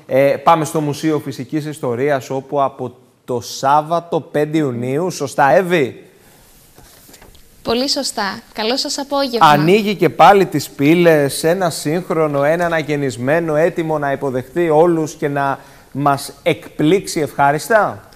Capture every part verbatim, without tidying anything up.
Ε, πάμε στο Μουσείο Φυσικής Ιστορίας, όπου από το Σάββατο πέντε Ιουνίου, σωστά Εύη? Πολύ σωστά. Καλό σας απόγευμα. Ανοίγει και πάλι τις πύλες, ένα σύγχρονο, ένα αναγεννισμένο, έτοιμο να υποδεχτεί όλους και να μας εκπλήξει ευχάριστα.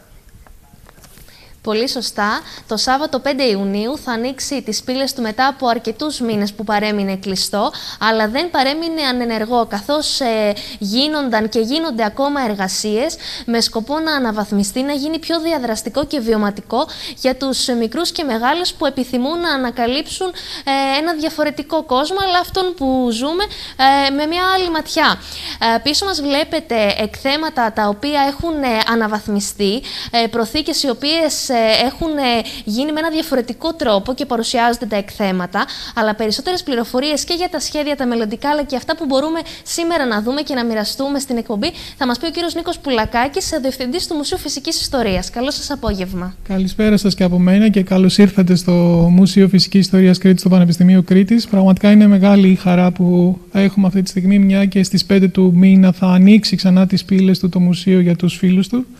Πολύ σωστά. Το Σάββατο πέντε Ιουνίου θα ανοίξει τις πύλες του μετά από αρκετούς μήνες που παρέμεινε κλειστό, αλλά δεν παρέμεινε ανενεργό, καθώς ε, γίνονταν και γίνονται ακόμα εργασίες με σκοπό να αναβαθμιστεί, να γίνει πιο διαδραστικό και βιωματικό για τους μικρούς και μεγάλους που επιθυμούν να ανακαλύψουν ε, ένα διαφορετικό κόσμο, αλλά αυτόν που ζούμε ε, με μια άλλη ματιά. Ε, πίσω μας βλέπετε εκθέματα τα οποία έχουν ε, αναβαθμιστεί, ε, προθήκες οι οποίες έχουν γίνει με ένα διαφορετικό τρόπο και παρουσιάζονται τα εκθέματα, αλλά περισσότερες πληροφορίες και για τα σχέδια, τα μελλοντικά, αλλά και αυτά που μπορούμε σήμερα να δούμε και να μοιραστούμε στην εκπομπή θα μας πει ο κύριος Νίκος Πουλακάκης, διευθυντής του Μουσείου Φυσικής Ιστορίας. Καλό σας απόγευμα. Καλησπέρα σας και από μένα και καλώς ήρθατε στο Μουσείο Φυσικής Ιστορίας Κρήτης, στο Πανεπιστημίο Κρήτης. Πραγματικά είναι μεγάλη η χαρά που έχουμε αυτή τη στιγμή, μια και στις πέντε του μήνα θα ανοίξει ξανά τις πύλες του το μουσείο για τους φίλους του.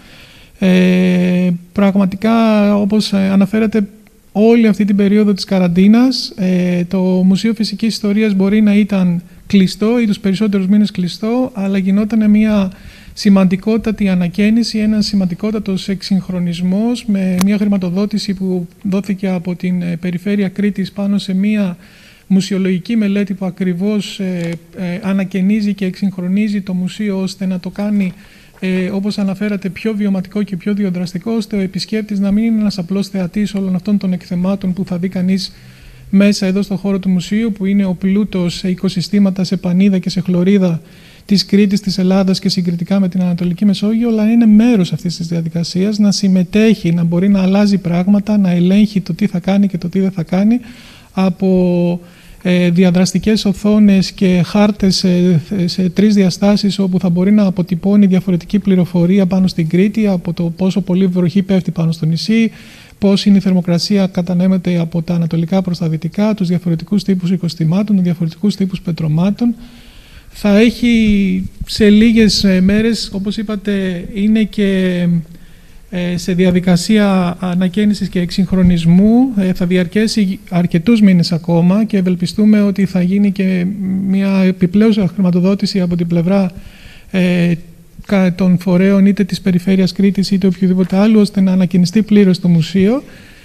Ε, πραγματικά, όπως αναφέρατε, όλη αυτή την περίοδο της καραντίνας, ε, το Μουσείο Φυσικής Ιστορίας μπορεί να ήταν κλειστό ή τους περισσότερους μήνες κλειστό, αλλά γινόταν μια σημαντικότατη ανακαίνιση, ένας σημαντικότατος εξυγχρονισμός με μια χρηματοδότηση που δόθηκε από την Περιφέρεια Κρήτης πάνω σε μια μουσιολογική μελέτη που ακριβώς ε, ε, ανακαινίζει και εξυγχρονίζει το μουσείο ώστε να το κάνει, Ε, όπως αναφέρατε, πιο βιωματικό και πιο διαδραστικό, ώστε ο επισκέπτης να μην είναι ένας απλός θεατής όλων αυτών των εκθεμάτων που θα δει κανείς μέσα εδώ στο χώρο του μουσείου, που είναι ο πλούτος σε οικοσυστήματα, σε πανίδα και σε χλωρίδα της Κρήτης, της Ελλάδας και συγκριτικά με την Ανατολική Μεσόγειο, αλλά είναι μέρος αυτής της διαδικασίας, να συμμετέχει, να μπορεί να αλλάζει πράγματα, να ελέγχει το τι θα κάνει και το τι δεν θα κάνει, από Ε, διαδραστικές οθόνες και χάρτες σε, σε τρεις διαστάσεις, όπου θα μπορεί να αποτυπώνει διαφορετική πληροφορία πάνω στην Κρήτη, από το πόσο πολύ βροχή πέφτει πάνω στο νησί, πώς είναι η θερμοκρασία κατανέμεται από τα ανατολικά προς τα δυτικά, τους διαφορετικούς τύπους οικοστημάτων, τους διαφορετικούς τύπους πετρωμάτων. Θα έχει σε λίγες μέρες, όπως είπατε, είναι και σε διαδικασία ανακαίνισης και εξυγχρονισμού, θα διαρκέσει αρκετούς μήνες ακόμα και ευελπιστούμε ότι θα γίνει και μια επιπλέον χρηματοδότηση από την πλευρά ε, των φορέων είτε της Περιφέρειας Κρήτης είτε οποιοδήποτε άλλου, ώστε να ανακαινιστεί πλήρως το μουσείο,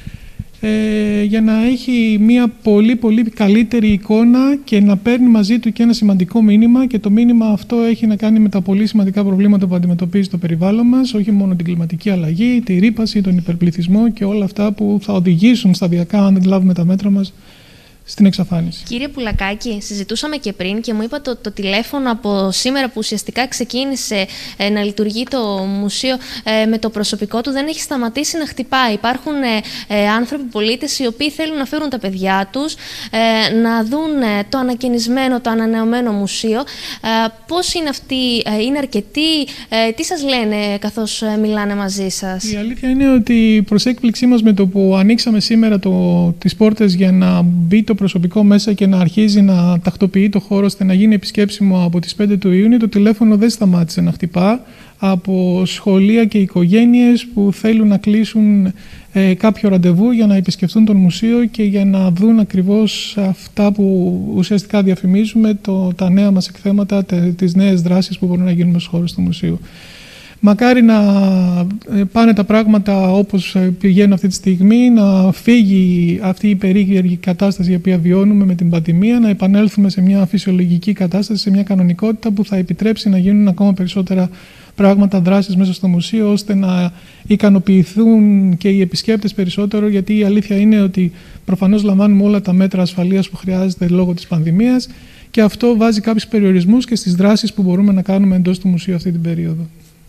ε, για να έχει μια πολύ πολύ καλύτερη εικόνα και να παίρνει μαζί του και ένα σημαντικό μήνυμα, και το μήνυμα αυτό έχει να κάνει με τα πολύ σημαντικά προβλήματα που αντιμετωπίζει το περιβάλλον μας, όχι μόνο την κλιματική αλλαγή, τη ρύπαση, τον υπερπληθυσμό και όλα αυτά που θα οδηγήσουν σταδιακά, αν δεν λάβουμε τα μέτρα μας, στην εξαφάνιση. Κύριε Πουλακάκη, συζητούσαμε και πριν και μου είπατε ότι το τηλέφωνο από σήμερα που ουσιαστικά ξεκίνησε ε, να λειτουργεί το μουσείο ε, με το προσωπικό του δεν έχει σταματήσει να χτυπάει. Υπάρχουν ε, ε, άνθρωποι, πολίτες, οι οποίοι θέλουν να φέρουν τα παιδιά τους ε, να δουν ε, το ανακαινισμένο, το ανανεωμένο μουσείο. Ε, πώς είναι αυτοί, ε, είναι αρκετοί, ε, τι σας λένε καθώς ε, μιλάνε μαζί σας? Η αλήθεια είναι ότι προς έκπληξή μας, με το που ανοίξαμε σήμερα το, τις πόρτες για να μπει το προσωπικό μέσα και να αρχίζει να τακτοποιεί το χώρο ώστε να γίνει επισκέψιμο από τις πέντε του Ιουνίου, το τηλέφωνο δεν σταμάτησε να χτυπά από σχολεία και οικογένειες που θέλουν να κλείσουν ε, κάποιο ραντεβού για να επισκεφτούν το μουσείο και για να δουν ακριβώς αυτά που ουσιαστικά διαφημίζουμε, το, τα νέα μας εκθέματα, τε, τις νέες δράσεις που μπορούν να γίνουν στους χώρους του μουσείου. Μακάρι να πάνε τα πράγματα όπως πηγαίνουν αυτή τη στιγμή, να φύγει αυτή η περίεργη κατάσταση η οποία βιώνουμε με την πανδημία, να επανέλθουμε σε μια φυσιολογική κατάσταση, σε μια κανονικότητα που θα επιτρέψει να γίνουν ακόμα περισσότερα πράγματα, δράσεις μέσα στο μουσείο, ώστε να ικανοποιηθούν και οι επισκέπτες περισσότερο, γιατί η αλήθεια είναι ότι προφανώς λαμβάνουμε όλα τα μέτρα ασφαλείας που χρειάζεται λόγω της πανδημίας και αυτό βάζει κάποιους περιορισμούς και στις δράσεις που μπορούμε να κάνουμε εντός του μουσείου αυτή την περίοδο.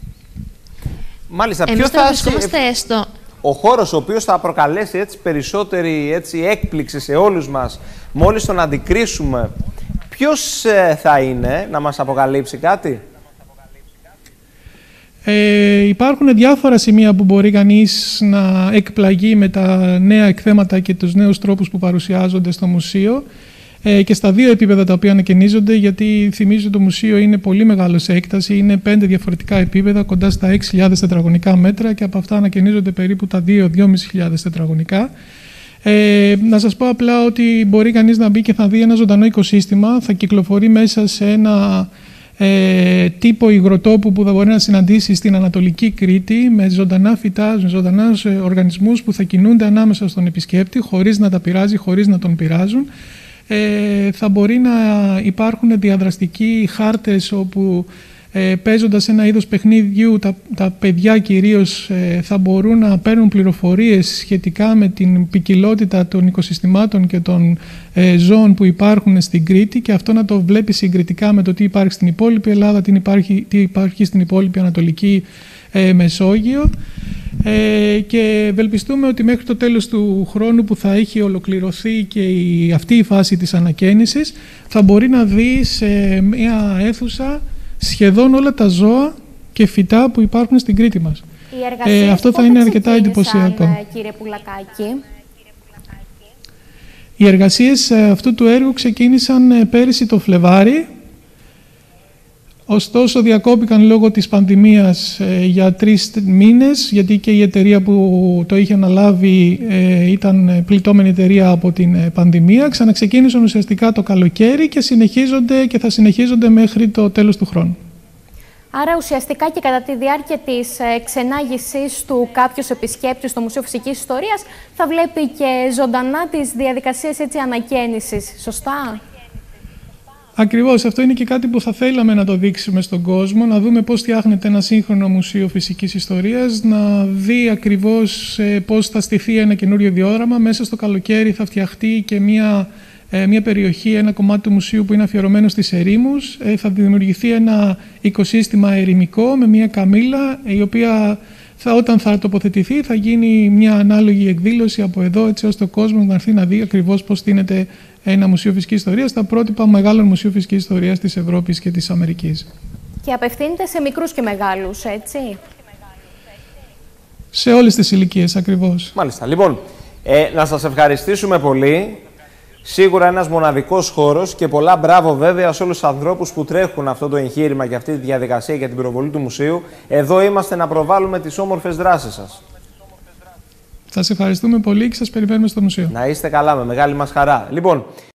Μάλιστα, ποιο θα βρισκόμαστε στο... ο χώρος ο οποίος θα προκαλέσει έτσι περισσότερη έτσι, έκπληξη σε όλους μας μόλις τον αντικρίσουμε, ποιος ε, θα είναι, να μας αποκαλύψει κάτι? Ε, υπάρχουν διάφορα σημεία που μπορεί κανείς να εκπλαγεί με τα νέα εκθέματα και τους νέους τρόπους που παρουσιάζονται στο μουσείο. ε, και στα δύο επίπεδα τα οποία ανακαινίζονται, γιατί θυμίζω το μουσείο είναι πολύ μεγάλο σε έκταση, είναι πέντε διαφορετικά επίπεδα, κοντά στα έξι χιλιάδες τετραγωνικά μέτρα και από αυτά ανακαινίζονται περίπου τα δύο με δύο χιλιάδες πεντακόσια τετραγωνικά. Ε, να σας πω απλά ότι μπορεί κανείς να μπει και θα δει ένα ζωντανό οικοσύστημα, θα κυκλοφορεί μέσα σε ένα ε, τύπο υγροτόπου που θα μπορεί να συναντήσει στην Ανατολική Κρήτη με ζωντανά φυτά, με ζωντανούς οργανισμούς που θα κινούνται ανάμεσα στον επισκέπτη χωρίς να τα πειράζει, χωρίς να τον πειράζουν. Ε, θα μπορεί να υπάρχουν διαδραστικοί χάρτες όπου ε, παίζοντας ένα είδος παιχνιδιού τα, τα παιδιά κυρίως ε, θα μπορούν να παίρνουν πληροφορίες σχετικά με την ποικιλότητα των οικοσυστημάτων και των ε, ζώων που υπάρχουν στην Κρήτη και αυτό να το βλέπει συγκριτικά με το τι υπάρχει στην υπόλοιπη Ελλάδα, τι υπάρχει, τι υπάρχει στην υπόλοιπη Ανατολική ε, Μεσόγειο. Ε, και ευελπιστούμε ότι μέχρι το τέλος του χρόνου που θα έχει ολοκληρωθεί και η, αυτή η φάση της ανακαίνησης θα μπορεί να δει σε μια αίθουσα σχεδόν όλα τα ζώα και φυτά που υπάρχουν στην Κρήτη μας. Ε, αυτό θα είναι αρκετά εντυπωσιακό. Κύριε Πουλακάκη. Οι εργασίες αυτού του έργου ξεκίνησαν πέρυσι το Φλεβάρι. Ωστόσο διακόπηκαν λόγω της πανδημίας ε, για τρεις μήνες, γιατί και η εταιρεία που το είχε αναλάβει ε, ήταν πληττόμενη εταιρεία από την ε, πανδημία. Ξαναξεκίνησαν ουσιαστικά το καλοκαίρι και συνεχίζονται και θα συνεχίζονται μέχρι το τέλος του χρόνου. Άρα ουσιαστικά και κατά τη διάρκεια της ε, ξενάγησης του κάποιος επισκέπτης στο Μουσείο Φυσικής Ιστορίας θα βλέπει και ζωντανά τις διαδικασίες έτσι ανακαίνησης, σωστά? Ακριβώς, αυτό είναι και κάτι που θα θέλαμε να το δείξουμε στον κόσμο, να δούμε πώς φτιάχνεται ένα σύγχρονο μουσείο φυσικής ιστορίας, να δει ακριβώς ε, πώς θα στηθεί ένα καινούριο διόδραμα. Μέσα στο καλοκαίρι θα φτιαχτεί και μια, ε, μια περιοχή, ένα κομμάτι του μουσείου που είναι αφιερωμένο στις ερήμους. Ε, θα δημιουργηθεί ένα οικοσύστημα ερημικό με μια καμήλα, η οποία θα, όταν θα τοποθετηθεί θα γίνει μια ανάλογη εκδήλωση από εδώ, έτσι ώστε ο κόσμος να έρθει να δει ακριβώς πώς στείνεται ένα μουσείο φυσικής ιστορίας, τα πρότυπα μεγάλων μουσείων φυσικής ιστορίας της Ευρώπης και της Αμερικής. Και απευθύνεται σε μικρούς και μεγάλους, έτσι? Σε όλες τις ηλικίες, ακριβώς. Μάλιστα. Λοιπόν, ε, να σας ευχαριστήσουμε πολύ. Σίγουρα ένας μοναδικός χώρος και πολλά μπράβο βέβαια σε όλους τους ανθρώπους που τρέχουν αυτό το εγχείρημα και αυτή τη διαδικασία για την προβολή του μουσείου. Εδώ είμαστε να προβάλλουμε τις όμορφες δράσεις σας. Σας ευχαριστούμε πολύ και σας περιμένουμε στο μουσείο. Να είστε καλά, με μεγάλη μας χαρά. Λοιπόν,